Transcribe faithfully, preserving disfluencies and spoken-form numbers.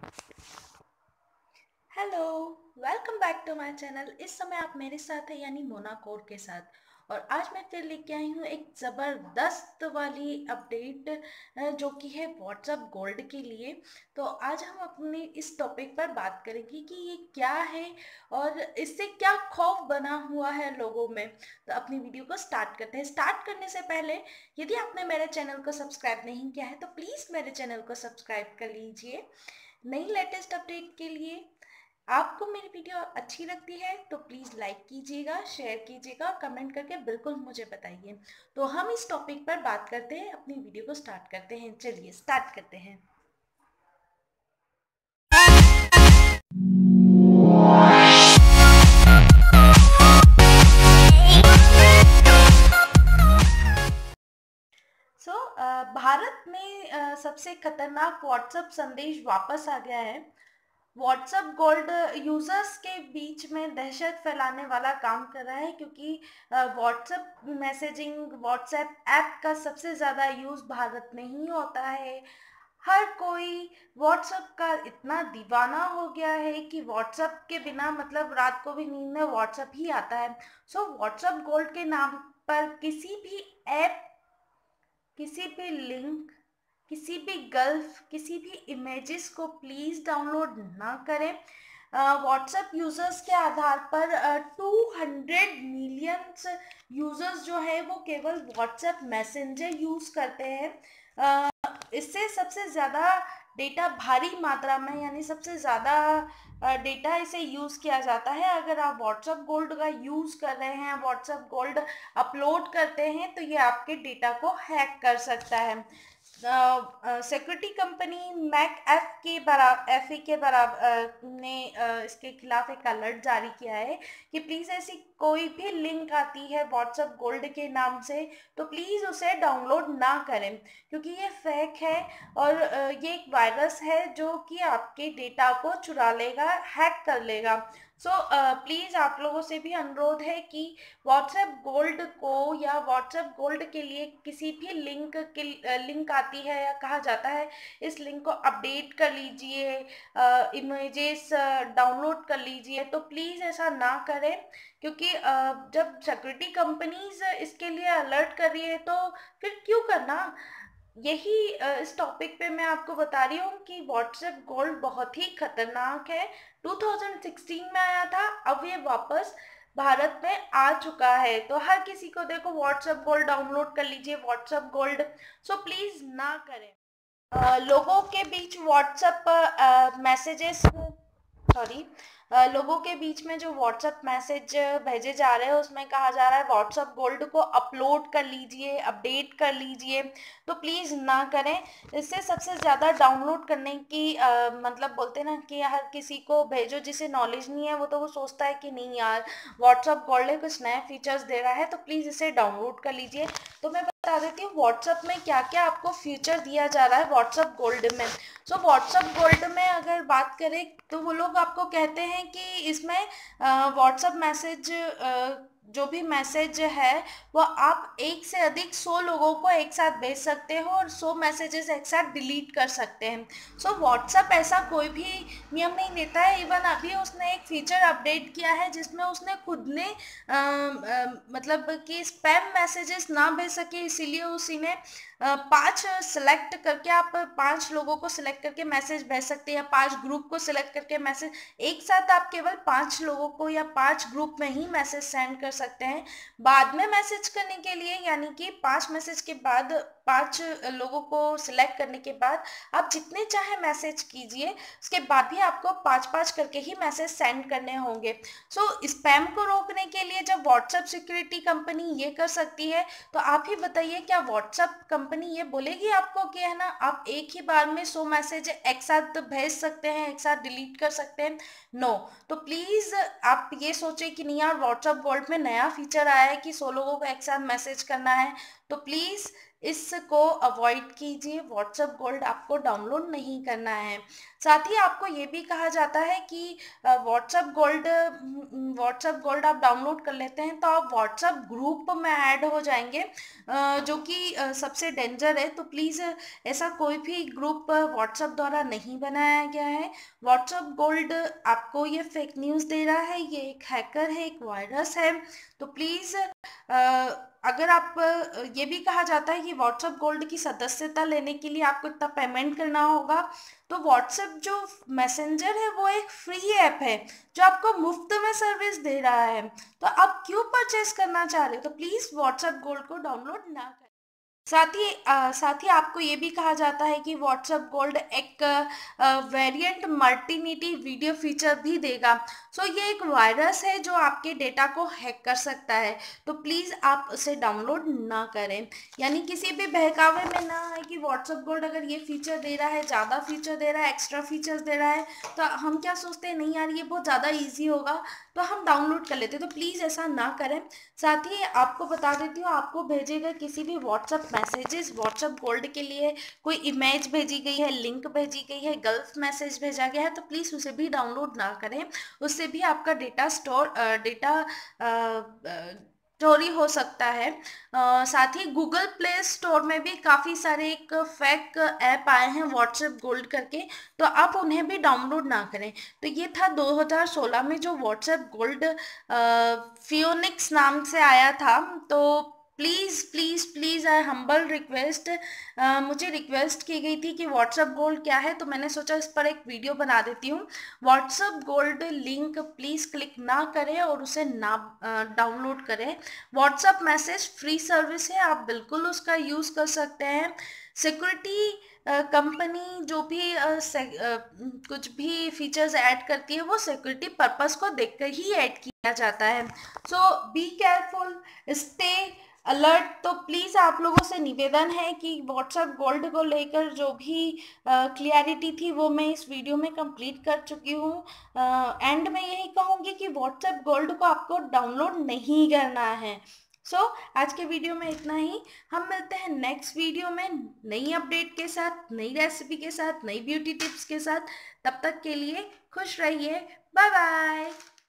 Hello, welcome back to my channel. इस समय आप मेरे साथ हैं यानी मोना कोड के साथ। और आज मैं फिर लेके आई हूँ एक ज़बरदस्त वाली अपडेट जो कि है व्हाट्सएप गोल्ड के लिए। तो आज हम अपने इस टॉपिक पर बात करेंगे कि ये क्या है और इससे क्या खौफ बना हुआ है लोगों में। तो अपनी वीडियो को स्टार्ट करते हैं। स्टार्ट करने से पहले यदि आपने मेरे चैनल को सब्सक्राइब नहीं किया है तो प्लीज़ मेरे चैनल को सब्सक्राइब कर लीजिए नई लेटेस्ट अपडेट के लिए। आपको मेरी वीडियो अच्छी लगती है तो प्लीज़ लाइक कीजिएगा, शेयर कीजिएगा, कमेंट करके बिल्कुल मुझे बताइए। तो हम इस टॉपिक पर बात करते हैं, अपनी वीडियो को स्टार्ट करते हैं। चलिए स्टार्ट करते हैं। सो so, भारत में uh, सबसे खतरनाक व्हाट्सएप संदेश वापस आ गया है। व्हाट्सएप गोल्ड यूजर्स के बीच में दहशत फैलाने वाला काम कर रहा है, क्योंकि व्हाट्सएप मैसेजिंग व्हाट्सएप ऐप का सबसे ज़्यादा यूज़ भारत में ही होता है। हर कोई व्हाट्सएप का इतना दीवाना हो गया है कि व्हाट्सएप के बिना मतलब रात को भी नींद में व्हाट्सएप ही आता है। सो व्हाट्सएप गोल्ड के नाम पर किसी भी ऐप, किसी भी लिंक, किसी भी गल्फ, किसी भी इमेजेस को प्लीज़ डाउनलोड ना करें। व्हाट्सएप यूज़र्स के आधार पर टू हंड्रेड मिलियंस यूज़र्स जो है वो केवल व्हाट्सएप मैसेंजर यूज़ करते हैं। uh, इससे सबसे ज़्यादा डेटा भारी मात्रा में यानी सबसे ज़्यादा डेटा इसे यूज़ किया जाता है। अगर आप व्हाट्सएप गोल्ड का यूज़ कर रहे हैं, व्हाट्सएप गोल्ड अपलोड करते हैं तो ये आपके डेटा को हैक कर सकता है। सिक्योरिटी कंपनी मैक एफ के बराबर एफ के बराबर ने uh, इसके खिलाफ एक अलर्ट जारी किया है कि प्लीज़ ऐसी कोई भी लिंक आती है व्हाट्सएप गोल्ड के नाम से तो प्लीज़ उसे डाउनलोड ना करें, क्योंकि ये फेक है और uh, ये एक वायरस है जो कि आपके डेटा को चुरा लेगा, हैक कर लेगा। सो प्लीज़ आप लोगों से भी अनुरोध है कि व्हाट्सएप गोल्ड को या व्हाट्सएप गोल्ड के लिए किसी भी लिंक के लिंक आती है या कहा जाता है इस लिंक को अपडेट कर लीजिए, इमेजेस डाउनलोड कर लीजिए, तो प्लीज़ ऐसा ना करें। क्योंकि जब सिक्योरिटी कंपनीज इसके लिए अलर्ट कर रही है तो फिर क्यों करना। यही इस टॉपिक पे मैं आपको बता रही हूँ कि व्हाट्सएप गोल्ड बहुत ही खतरनाक है। टू थाउजेंड सिक्सटीन में आया था, अब ये वापस भारत में आ चुका है। तो हर किसी को देखो व्हाट्सएप गोल्ड डाउनलोड कर लीजिए, व्हाट्सएप गोल्ड। सो प्लीज़ ना करें। आ, लोगों के बीच व्हाट्सएप मैसेजेस सॉरी लोगों के बीच में जो व्हाट्सएप मैसेज भेजे जा रहे हैं उसमें कहा जा रहा है व्हाट्सएप गोल्ड को अपलोड कर लीजिए, अपडेट कर लीजिए, तो प्लीज़ ना करें। इससे सबसे ज़्यादा डाउनलोड करने की आ, मतलब बोलते हैं ना कि हर किसी को भेजो जिसे नॉलेज नहीं है, वो तो वो सोचता है कि नहीं यार व्हाट्सएप गोल्ड कुछ नए फीचर्स दे रहा है तो प्लीज़ इसे डाउनलोड कर लीजिए। तो मैं बता देती हूँ व्हाट्सएप में क्या क्या आपको फीचर दिया जा रहा है व्हाट्सएप गोल्ड में। सो व्हाट्सएप गोल्ड में अगर बात करें तो वो लोग आपको कहते हैं कि इसमें व्हाट्सएप मैसेज जो भी मैसेज है वो आप एक से अधिक सौ लोगों को एक साथ भेज सकते हो और सौ मैसेजेस एक साथ डिलीट कर सकते हैं। सो व्हाट्सएप ऐसा कोई भी नियम नहीं देता है। इवन अभी उसने एक फीचर अपडेट किया है जिसमें उसने खुद ने आ, आ, मतलब कि स्पैम मैसेजेस ना भेज सके, इसीलिए उसी ने पांच सेलेक्ट करके आप पांच लोगों को सिलेक्ट करके मैसेज भेज सकते हैं या पांच ग्रुप को सिलेक्ट करके मैसेज एक साथ आप केवल पांच लोगों को या पांच ग्रुप में ही मैसेज सेंड कर सकते हैं। बाद में मैसेज करने के लिए यानी कि पांच मैसेज के बाद पांच लोगों को सिलेक्ट करने के बाद आप जितने चाहे मैसेज कीजिए, उसके बाद भी आपको पांच पांच करके ही मैसेज सेंड करने होंगे। सो so, स्पैम को रोकने के लिए जब व्हाट्सएप सिक्योरिटी कंपनी ये कर सकती है तो आप ही बताइए क्या व्हाट्सएप कंपनी ये बोलेगी आपको कि है ना आप एक ही बार में सौ मैसेज एक साथ भेज सकते हैं, एक साथ डिलीट कर सकते हैं? No no. तो प्लीज़ आप ये सोचें कि नहीं यार व्हाट्सएप गोल्ड में नया फीचर आया है कि सौ लोगों को एक साथ मैसेज करना है, तो प्लीज़ इसको अवॉइड कीजिए। व्हाट्सएप गोल्ड आपको डाउनलोड नहीं करना है। साथ ही आपको ये भी कहा जाता है कि व्हाट्सएप गोल्ड व्हाट्सएप गोल्ड आप डाउनलोड कर लेते हैं तो आप व्हाट्सएप ग्रुप में ऐड हो जाएंगे, अ, जो कि अ, सबसे डेंजर है। तो प्लीज़ ऐसा कोई भी ग्रुप व्हाट्सएप द्वारा नहीं बनाया गया है। व्हाट्सएप गोल्ड आपको ये फेक न्यूज़ दे रहा है, ये एक हैकर है, एक वायरस है। तो प्लीज़ अगर आप अ, ये भी कहा जाता है कि व्हाट्सएप गोल्ड की सदस्यता लेने के लिए आपको इतना पेमेंट करना होगा। तो व्हाट्सएप जो मैसेंजर है वो एक फ्री ऐप है जो आपको मुफ्त में सर्विस दे रहा है। तो आप क्यों परचेस करना चाह रहे हो? तो प्लीज़ व्हाट्सएप गोल्ड को डाउनलोड ना करें। साथ ही अ, साथ ही आपको ये भी कहा जाता है कि व्हाट्सएप गोल्ड एक वेरिएंट मल्टीनिटी वीडियो फीचर भी देगा। सो ये एक वायरस है जो आपके डेटा को हैक कर सकता है। तो प्लीज़ आप उसे डाउनलोड ना करें, यानी किसी भी बहकावे में ना है कि व्हाट्सएप गोल्ड अगर ये फीचर दे रहा है, ज़्यादा फीचर दे रहा है, एक्स्ट्रा फीचर्स दे रहा है, तो हम क्या सोचते हैं, नहीं यार ये बहुत ज़्यादा ईजी होगा तो हम डाउनलोड कर लेते हैं। तो प्लीज़ ऐसा ना करें। साथ ही आपको बता देती हूँ, आपको भेजे गए किसी भी व्हाट्सएप मैसेजेस व्हाट्सएप गोल्ड के लिए कोई इमेज भेजी गई है, लिंक भेजी गई है, गलत मैसेज भेजा गया है, तो प्लीज़ उसे भी डाउनलोड ना करें। उससे भी आपका डेटा स्टोर डेटा चोरी हो सकता है। अ, साथ ही गूगल प्ले स्टोर में भी काफ़ी सारे एक फेक ऐप आए हैं व्हाट्सएप गोल्ड करके, तो आप उन्हें भी डाउनलोड ना करें। तो ये था दो हज़ार सोलह में जो व्हाट्सएप गोल्ड फियोनिक्स नाम से आया था। तो please please please I humble request, मुझे रिक्वेस्ट की गई थी कि व्हाट्सएप गोल्ड क्या है, तो मैंने सोचा इस पर एक वीडियो बना देती हूँ। WhatsApp gold link please click ना करें और उसे ना डाउनलोड करें। व्हाट्सएप मैसेज फ्री सर्विस है, आप बिल्कुल उसका यूज़ कर सकते हैं। सिक्योरिटी कंपनी जो भी uh, uh, कुछ भी फीचर्स ऐड करती है वो सिक्योरिटी पर्पस को देखकर ही ऐड किया जाता है। So be careful, stay alert. तो प्लीज़ आप लोगों से निवेदन है कि व्हाट्सएप गोल्ड को लेकर जो भी क्लियरिटी थी वो मैं इस वीडियो में कंप्लीट कर चुकी हूँ। एंड में यही कहूँगी कि व्हाट्सएप गोल्ड को आपको डाउनलोड नहीं करना है। सो so, आज के वीडियो में इतना ही। हम मिलते हैं नेक्स्ट वीडियो में नई अपडेट के साथ, नई रेसिपी के साथ, नई ब्यूटी टिप्स के साथ। तब तक के लिए खुश रहिए। Bye bye.